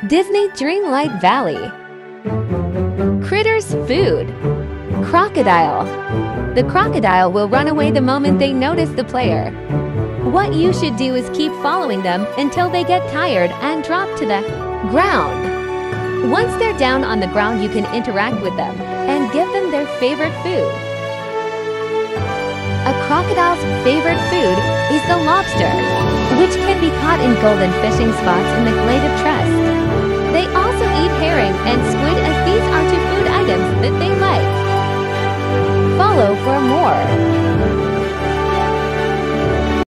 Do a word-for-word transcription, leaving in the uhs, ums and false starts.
Disney Dreamlight Valley. Critters food. Crocodile. The crocodile will run away the moment they notice the player. What you should do is keep following them until they get tired and drop to the ground. Once they're down on the ground, you can interact with them and give them their favorite food. A crocodile's favorite food is the lobster, which can be caught in golden fishing spots in the Glade of Trust.